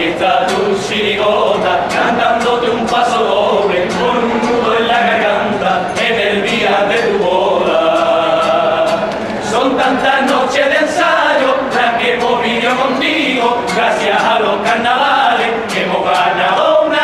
está tu chirigota cantándote un paso doble con un nudo en la garganta en el día de tu boda. Son tantas noches de ensayo las que hemos vivido contigo, gracias a los carnavales que hemos ganado un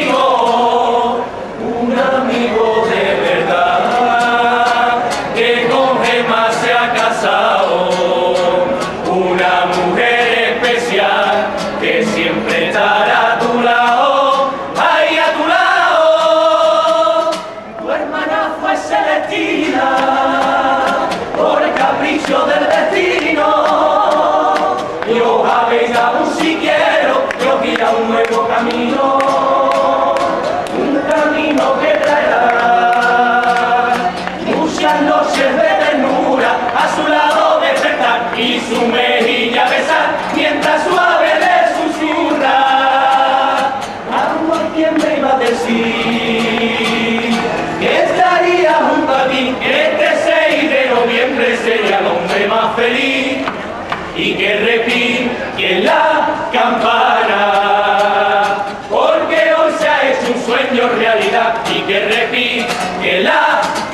amigo de verdad, que con Gemma se ha casado, una mujer especial que siempre estará a tu lado, ahí a tu lado. Tu hermana fue Celestina por el capricho del destino, y os habéis dado un si quiero, y os guía un nuevo camino, un camino que traerá muchas noches de ternura, a su lado despertar y su mejilla besar, mientras suave le susurra. Amor, ¿quién me iba a decir que estaría junto a ti? Este 6 de noviembre sería el hombre más feliz, y que repique en la campana, porque hoy se ha hecho un sueño realidad, y que repique en la